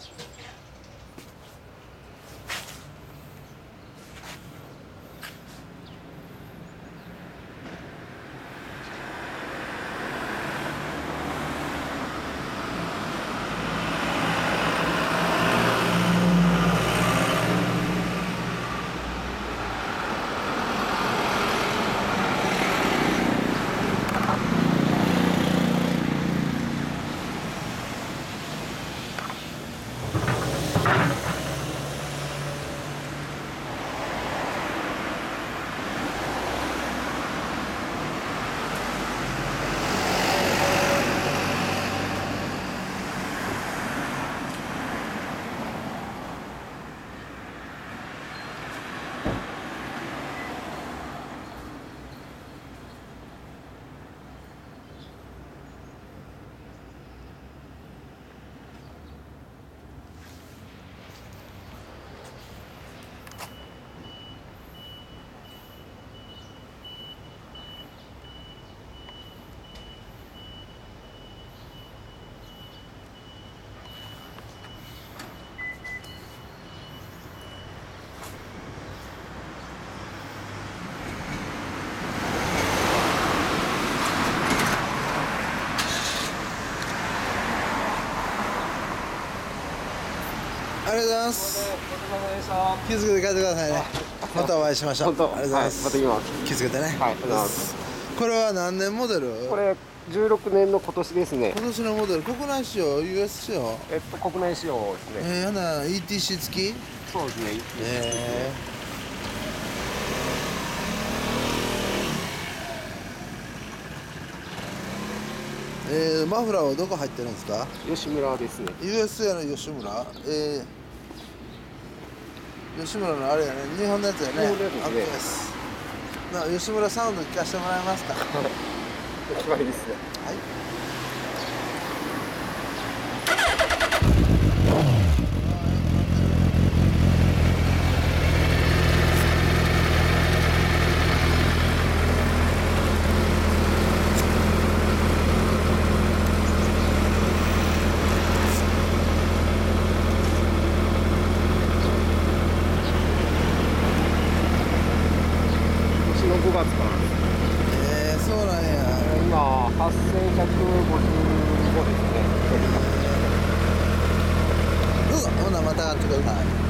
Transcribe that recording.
ありがとうございます。気をつけて帰ってくださいね。またお会いしましょう。ありがとうございます。 また行きます。 気をつけてね。 はい、ありがとうございます。 これは何年モデル？ これ16年の今年ですね。 今年のモデル、国内仕様、US 仕様？ 国内仕様ですね。 ほな ETC 付き？ そうですね。 マフラーはどこ入ってるんですか？ 吉村ですね。 USA の吉村？吉村のあれやね、日本のやつやね。 日本のやつですね。 OKです。な吉村サウンド聞かせてもらえますか？ 決まりですね。 はい。 5月からそうなんや。 今8155ですね。 どうぞ、ほなまた上がってください。